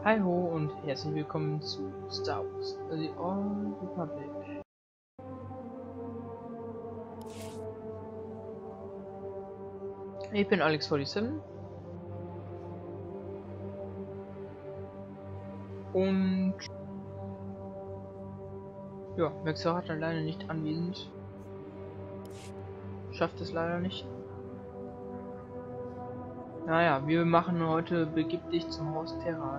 Hi ho und herzlich willkommen zu Star Wars: The Old Republic. Ich bin Alex47 und ja, Maxer hat leider nicht anwesend. Schafft es leider nicht. Naja, wir machen heute Begib dich zum Haus Terral.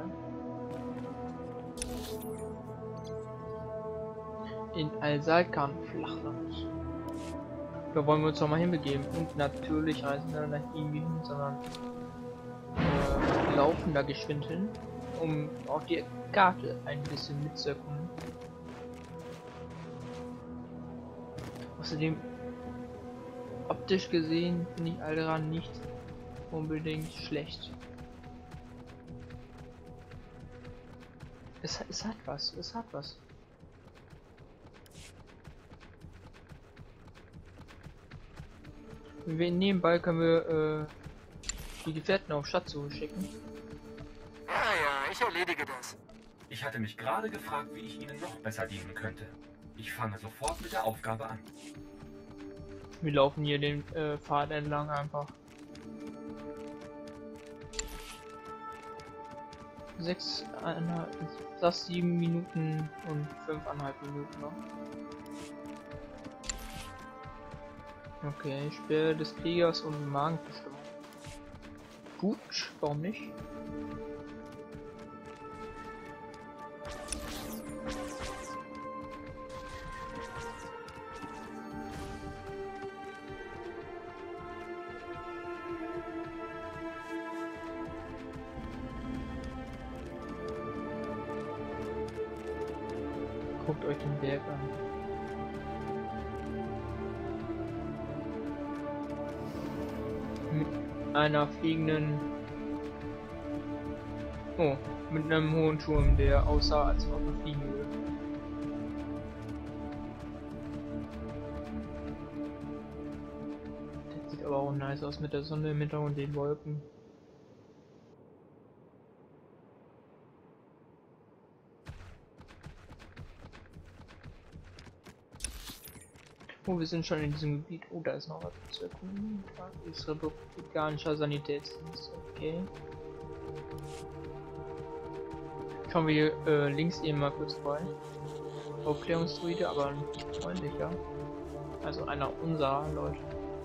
In Al-Salkan Flachland. Da wollen wir uns doch mal hinbegeben. Und natürlich reisen wir nicht irgendwie hin, sondern laufen da geschwind hin, um auch die Karte ein bisschen mitzuerkunden. Außerdem, optisch gesehen, finde ich Alderaan nicht unbedingt schlecht. Es hat was, es hat was. Nebenbei können wir die Gefährten auf Schatzsuche schicken. Ja, ich erledige das. Ich hatte mich gerade gefragt, wie ich Ihnen noch besser dienen könnte. Ich fange sofort mit der Aufgabe an. Wir laufen hier den Pfad entlang einfach. 7 Minuten und 5,5 Minuten noch. Okay, Speer des Kriegers und Magenverstimmung. Gut, warum nicht? Guckt euch den Berg an. Mit einer fliegenden... Oh, mit einem hohen Turm, der aussah, als ob er fliegen würde. Das sieht aber auch nice aus mit der Sonne im Hintergrund und den Wolken. Oh, wir sind schon in diesem Gebiet. Oh, da ist noch was zu erkunden. Da ist republikanischer Sanitätsdienst. Okay. Schauen wir links eben mal kurz vorbei. Aufklärungsdruide, aber nicht freundlicher. Also einer unserer Leute.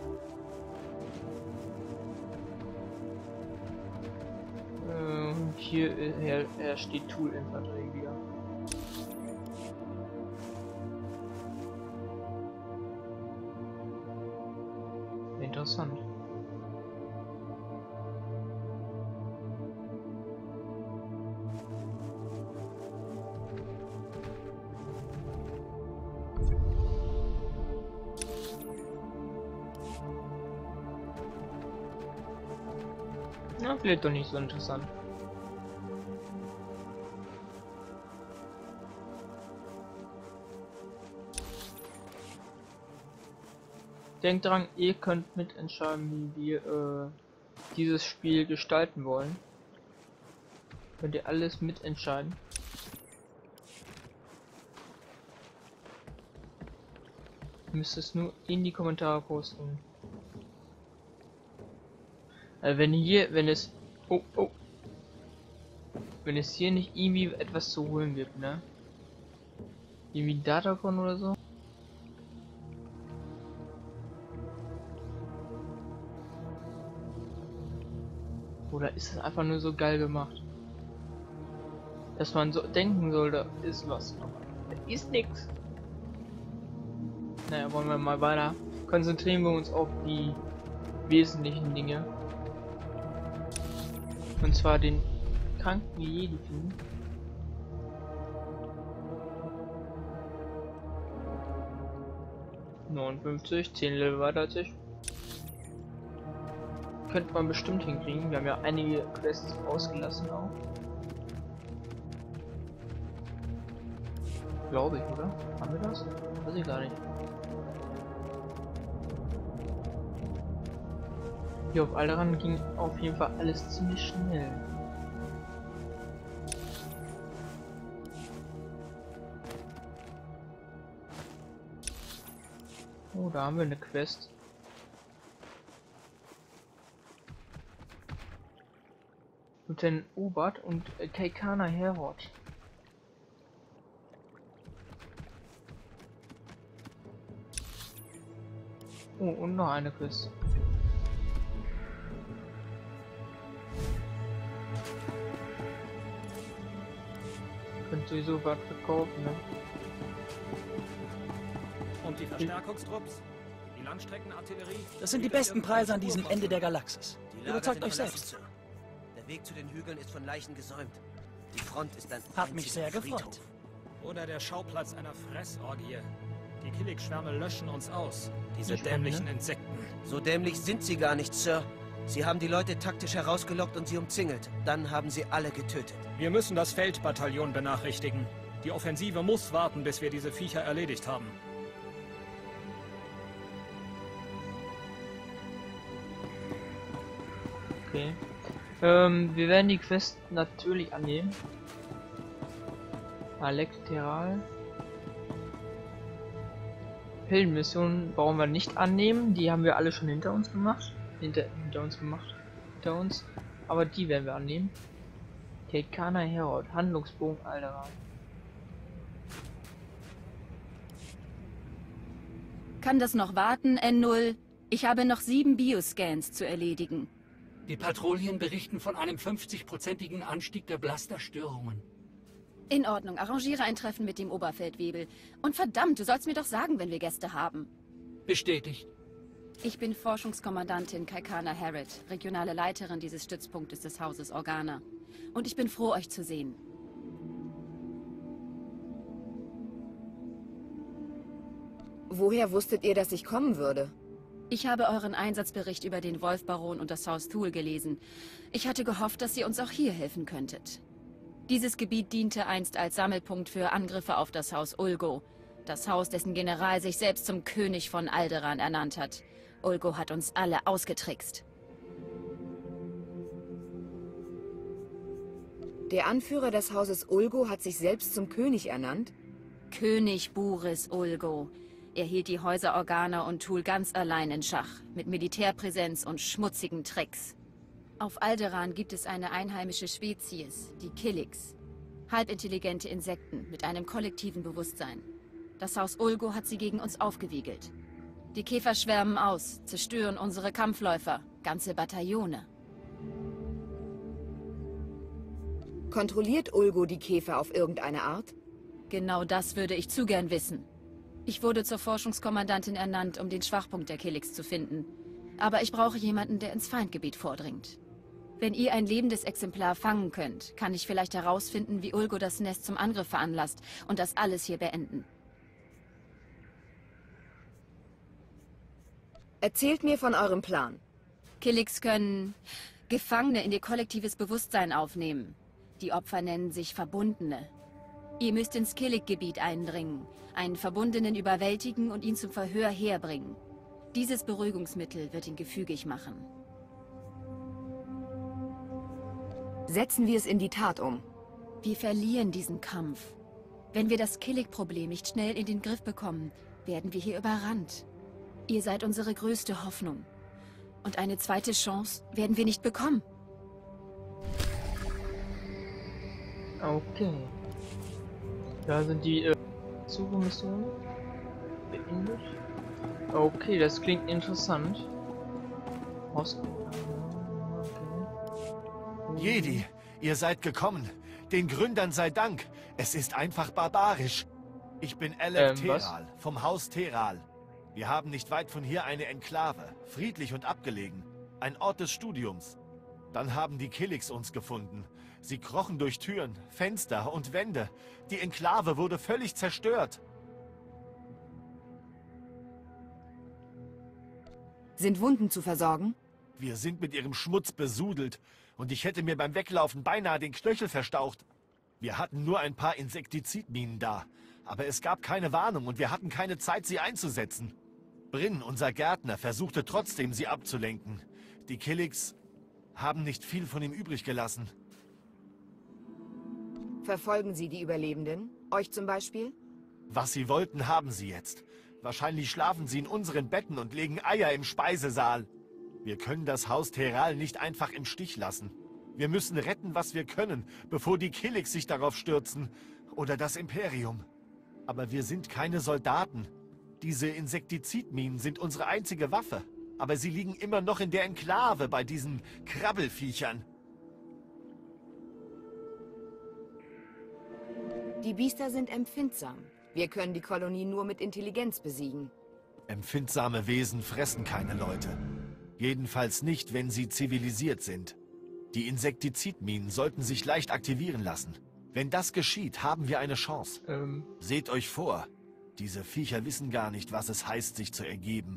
Hier steht Tool-Infanterie wieder. Interessant. Na, vielleicht doch nicht so interessant. Denkt dran, ihr könnt mitentscheiden, wie wir dieses Spiel gestalten wollen. Könnt ihr alles mitentscheiden. Ihr müsst es nur in die Kommentare posten. Also wenn es hier nicht irgendwie etwas zu holen gibt, ne? Irgendwie Datacon oder so. Oder ist es einfach nur so geil gemacht, dass man so denken soll, da ist was. Da ist nichts. Naja, wollen wir mal weiter. Konzentrieren wir uns auf die wesentlichen Dinge. Und zwar den kranken Jedi finden. (59), 10 Level weiter als ich. Könnte man bestimmt hinkriegen. Wir haben ja einige Quests ausgelassen auch. Glaube ich, oder? Haben wir das? Weiß ich gar nicht. Hier auf Alderaan ging auf jeden Fall alles ziemlich schnell. da haben wir eine Quest. Lieutenant Ubert und Kaikana Herod. Oh, und noch eine Quest. Könnt sowieso was verkaufen, ne? Und die Verstärkungstrupps? Die Langstreckenartillerie? Das sind die besten Preise an diesem Ende der Galaxis. Überzeugt euch selbst. Der Weg zu den Hügeln ist von Leichen gesäumt. Die Front ist ein Hat mich sehr Friedhof. gefreut. Oder der Schauplatz einer Fressorgie. Die Killik-Schwärme löschen uns aus. Diese Nicht dämlichen ne? Insekten. So dämlich sind sie gar nicht, Sir. Sie haben die Leute taktisch herausgelockt und sie umzingelt. Dann haben sie alle getötet. Wir müssen das Feldbataillon benachrichtigen. Die Offensive muss warten, bis wir diese Viecher erledigt haben. Okay. Wir werden die Quest natürlich annehmen. Alekteral. Heldenmission brauchen wir nicht annehmen. Die haben wir alle schon hinter uns gemacht. Hinter uns. Aber die werden wir annehmen. Kaikana Herod. Handlungsbogen Alderaan. Kann das noch warten, N0? Ich habe noch 7 Bioscans zu erledigen. Die Patrouillen berichten von einem 50-prozentigen Anstieg der Blasterstörungen. In Ordnung, arrangiere ein Treffen mit dem Oberfeldwebel. Und verdammt, du sollst mir doch sagen, wenn wir Gäste haben. Bestätigt. Ich bin Forschungskommandantin Kaikana Herod, regionale Leiterin dieses Stützpunktes des Hauses Organa. Und ich bin froh, euch zu sehen. Woher wusstet ihr, dass ich kommen würde? Ich habe euren Einsatzbericht über den Wolfbaron und das Haus Thul gelesen. Ich hatte gehofft, dass ihr uns auch hier helfen könntet. Dieses Gebiet diente einst als Sammelpunkt für Angriffe auf das Haus Ulgo. Das Haus, dessen General sich selbst zum König von Alderaan ernannt hat. Ulgo hat uns alle ausgetrickst. Der Anführer des Hauses Ulgo hat sich selbst zum König ernannt? König Buris Ulgo. Er hielt die Häuser Organa und Thul ganz allein in Schach, mit Militärpräsenz und schmutzigen Tricks. Auf Alderaan gibt es eine einheimische Spezies, die Killiks. Halbintelligente Insekten mit einem kollektiven Bewusstsein. Das Haus Ulgo hat sie gegen uns aufgewiegelt. Die Käfer schwärmen aus, zerstören unsere Kampfläufer, ganze Bataillone. Kontrolliert Ulgo die Käfer auf irgendeine Art? Genau das würde ich zu gern wissen. Ich wurde zur Forschungskommandantin ernannt, um den Schwachpunkt der Killiks zu finden. Aber ich brauche jemanden, der ins Feindgebiet vordringt. Wenn ihr ein lebendes Exemplar fangen könnt, kann ich vielleicht herausfinden, wie Ulgo das Nest zum Angriff veranlasst und das alles hier beenden. Erzählt mir von eurem Plan. Killiks können Gefangene in ihr kollektives Bewusstsein aufnehmen. Die Opfer nennen sich Verbundene. Ihr müsst ins Killik-Gebiet eindringen, einen Verbundenen überwältigen und ihn zum Verhör herbringen. Dieses Beruhigungsmittel wird ihn gefügig machen. Setzen wir es in die Tat um. Wir verlieren diesen Kampf. Wenn wir das Killik-Problem nicht schnell in den Griff bekommen, werden wir hier überrannt. Ihr seid unsere größte Hoffnung. Und eine zweite Chance werden wir nicht bekommen. Okay. Da sind die Suchemissionen beendet. Okay, das klingt interessant. Okay. Jedi, ihr seid gekommen. Den Gründern sei Dank. Es ist einfach barbarisch. Ich bin Alek-Teral vom Haus Teral. Wir haben nicht weit von hier eine Enklave, friedlich und abgelegen. Ein Ort des Studiums. Dann haben die Killiks uns gefunden. Sie krochen durch Türen, Fenster und Wände. Die Enklave wurde völlig zerstört. Sind Wunden zu versorgen? Wir sind mit ihrem Schmutz besudelt und ich hätte mir beim Weglaufen beinahe den Knöchel verstaucht. Wir hatten nur ein paar Insektizidminen da, aber es gab keine Warnung und wir hatten keine Zeit, sie einzusetzen. Bryn, unser Gärtner, versuchte trotzdem, sie abzulenken. Die Killiks haben nicht viel von ihm übrig gelassen. Verfolgen Sie die Überlebenden? Euch zum Beispiel? Was sie wollten, haben sie jetzt. Wahrscheinlich schlafen sie in unseren Betten und legen Eier im Speisesaal. Wir können das Haus Teral nicht einfach im Stich lassen. Wir müssen retten, was wir können, bevor die Killiks sich darauf stürzen. Oder das Imperium. Aber wir sind keine Soldaten. Diese Insektizidminen sind unsere einzige Waffe. Aber sie liegen immer noch in der Enklave bei diesen Krabbelfiechern. Die Biester sind empfindsam. Wir können die Kolonie nur mit Intelligenz besiegen. Empfindsame Wesen fressen keine Leute. Jedenfalls nicht, wenn sie zivilisiert sind. Die Insektizidminen sollten sich leicht aktivieren lassen. Wenn das geschieht, haben wir eine Chance. Seht euch vor. Diese Viecher wissen gar nicht, was es heißt, sich zu ergeben.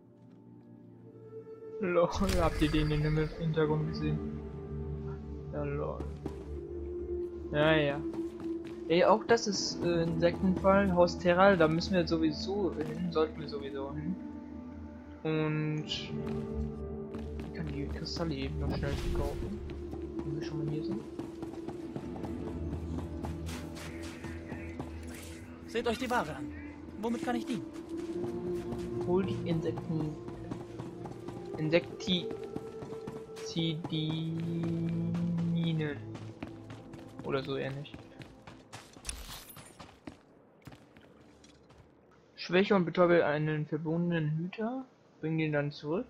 Lol, habt ihr den in dem Hintergrund gesehen? Ja, lol. Ja. Ey, auch das ist Insektenfall, Haus Teral, da müssen wir sowieso hin, sollten wir sowieso hin. Und ich kann die Kristalle eben noch schnell verkaufen, wenn wir schon mal hier sind. Seht euch die Ware an. Womit kann ich dienen? Hol die Insektizidinen. Oder so ähnlich. Schwäche und betäube einen verbundenen Hüter. Bring den dann zurück.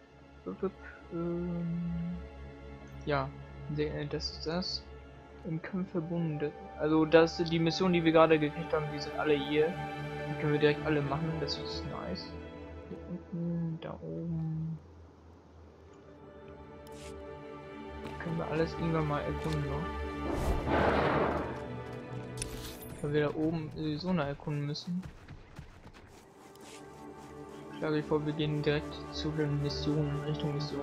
Ja, das ist das. Im Kampf verbunden. Also das ist die Mission, die wir gerade gekriegt haben, die sind alle hier. Die können wir direkt alle machen, das ist nice. Hier unten, da oben. Können wir alles irgendwann mal erkunden noch. Weil wir da oben sowieso noch erkunden müssen. Ich schlage vor, wir gehen direkt zu den Missionen, Richtung Mission.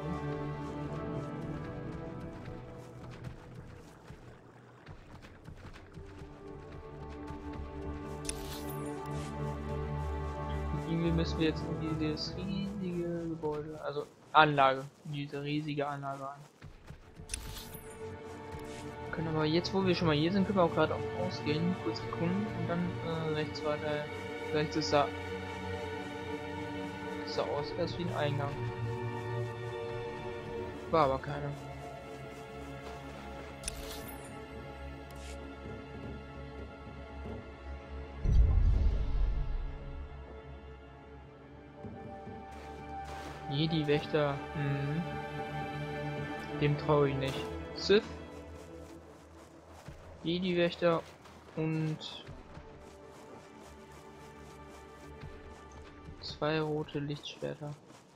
Irgendwie müssen wir jetzt in dieses riesige Gebäude, also Anlage, diese riesige Anlage rein. Können aber jetzt, wo wir schon mal hier sind, können wir auch gerade ausgehen, kurz erkunden und dann rechts weiter. Rechts ist da. Sah aus erst wie ein Eingang. War aber keiner. Jedi-Wächter. Dem traue ich nicht. Sith. Jedi-Wächter und 2 rote Lichtschwerter.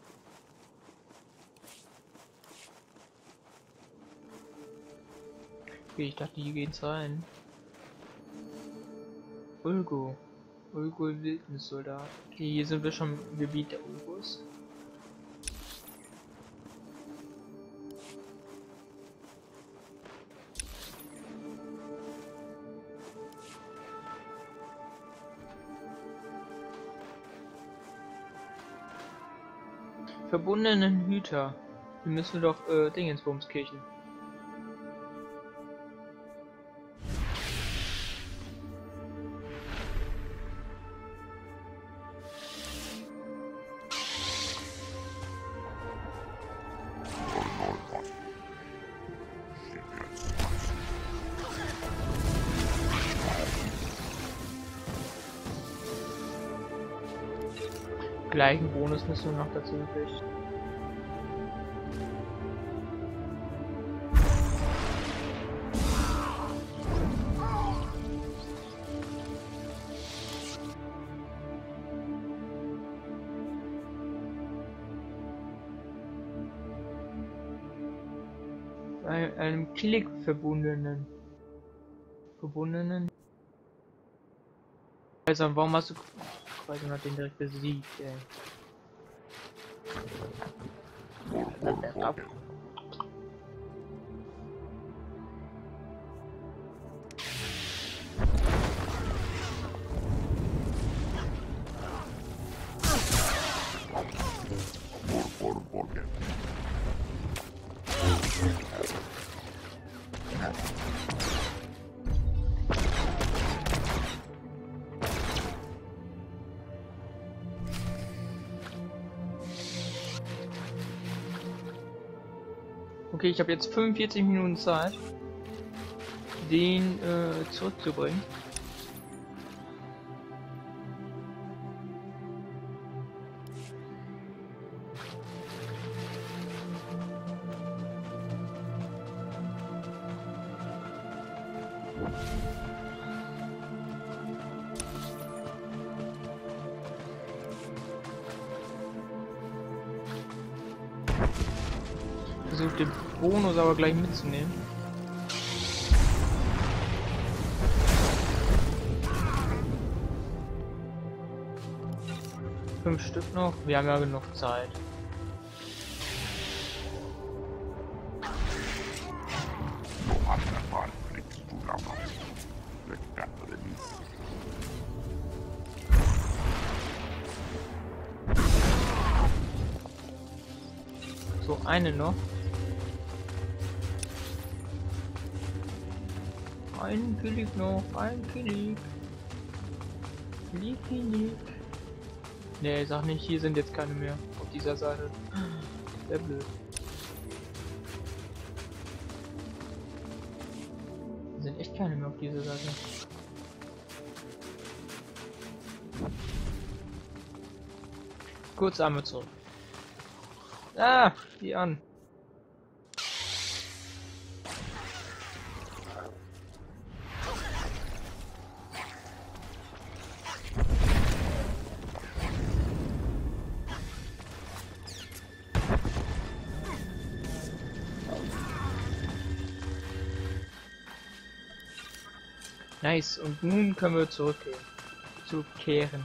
Okay, ich dachte, hier geht's rein. Ulgo. Ulgo Wildnissoldat. Okay, hier sind wir schon im Gebiet der Ulgos. Verbundenen Hüter. Wir müssen doch Dingensbumskirchen. Gleichen Bonusmission noch dazu gekriegt. Einem Klick verbundenen. Also warum hast du... Quasi hat den direkt besiegt, ey. Okay, ich habe jetzt 45 Minuten Zeit, den zurückzubringen. Versuche den Bonus aber gleich mitzunehmen. Fünf Stück noch, wir haben ja genug Zeit. So, eine noch. Ein Kilik noch, ein Kilik. Kilik. Nee, sag nicht, hier sind jetzt keine mehr auf dieser Seite. Sehr blöd. Hier sind echt keine mehr auf dieser Seite. Kurz einmal zurück. Ah, die an. Nice, und nun können wir zurückkehren.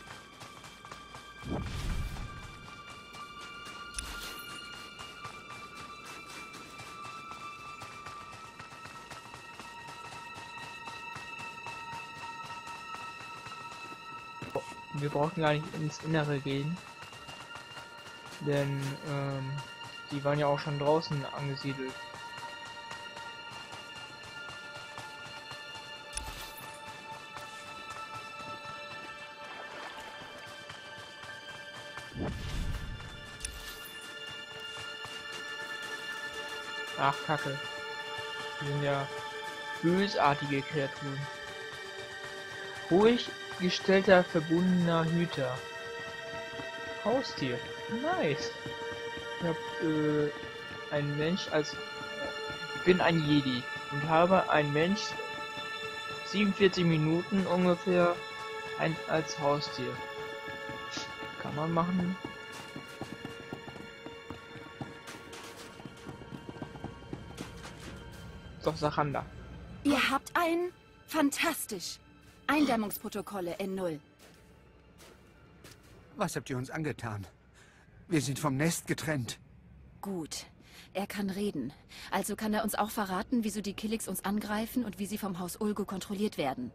Wir brauchen gar nicht ins Innere gehen, denn die waren ja auch schon draußen angesiedelt. Ach, Kacke. Die sind ja bösartige Kreaturen. Ruhig gestellter, verbundener Hüter. Haustier. Nice. Ich hab ein Mensch als... Ich bin ein Jedi und habe ein Mensch 47 Minuten ungefähr als Haustier. Kann man machen. Doch, Sachanda. Ihr habt ein... Fantastisch. Eindämmungsprotokolle N0. Was habt ihr uns angetan? Wir sind vom Nest getrennt. Gut. Er kann reden. Also kann er uns auch verraten, wieso die Kiliks uns angreifen und wie sie vom Haus Ulgo kontrolliert werden.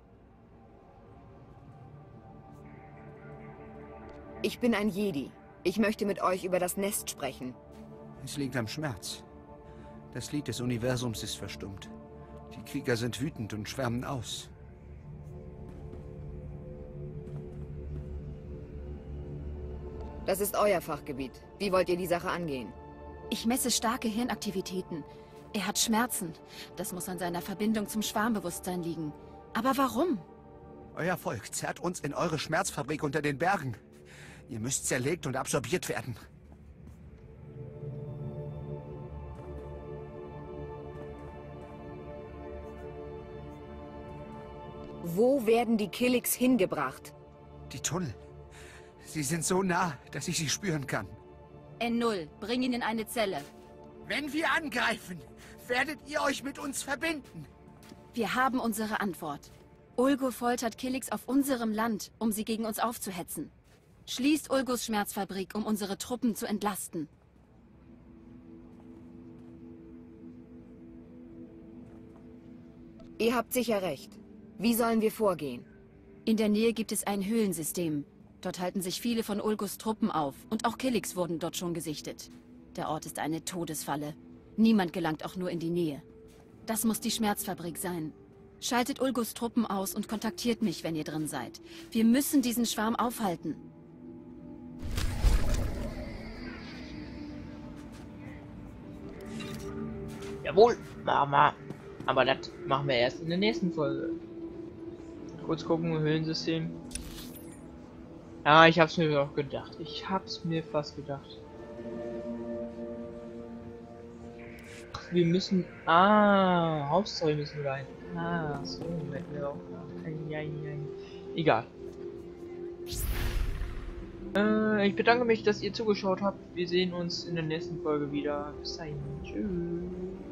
Ich bin ein Jedi. Ich möchte mit euch über das Nest sprechen. Es liegt am Schmerz. Das Lied des Universums ist verstummt. Die Krieger sind wütend und schwärmen aus. Das ist euer Fachgebiet. Wie wollt ihr die Sache angehen? Ich messe starke Hirnaktivitäten. Er hat Schmerzen. Das muss an seiner Verbindung zum Schwarmbewusstsein liegen. Aber warum? Euer Volk zerrt uns in eure Schmerzfabrik unter den Bergen. Ihr müsst zerlegt und absorbiert werden. Wo werden die Kiliks hingebracht? Die Tunnel. Sie sind so nah, dass ich sie spüren kann. N0, bring ihn in eine Zelle. Wenn wir angreifen, werdet ihr euch mit uns verbinden. Wir haben unsere Antwort. Ulgo foltert Kiliks auf unserem Land, um sie gegen uns aufzuhetzen. Schließt Ulgos Schmerzfabrik, um unsere Truppen zu entlasten. Ihr habt sicher recht. Wie sollen wir vorgehen? In der Nähe gibt es ein Höhlensystem. Dort halten sich viele von Ulgos Truppen auf und auch Kiliks wurden dort schon gesichtet. Der Ort ist eine Todesfalle. Niemand gelangt auch nur in die Nähe. Das muss die Schmerzfabrik sein. Schaltet Ulgos Truppen aus und kontaktiert mich, wenn ihr drin seid. Wir müssen diesen Schwarm aufhalten. Jawohl, Mama. Aber das machen wir erst in der nächsten Folge. Kurz gucken, Höhlensystem. Ja, ich hab's mir auch gedacht. Ich hab's mir fast gedacht. Wir müssen... Ah, Hauptstory müssen wir rein. Ah, so, hätten wir auch... Egal. Ich bedanke mich, dass ihr zugeschaut habt. Wir sehen uns in der nächsten Folge wieder. Bis dahin. Tschüss.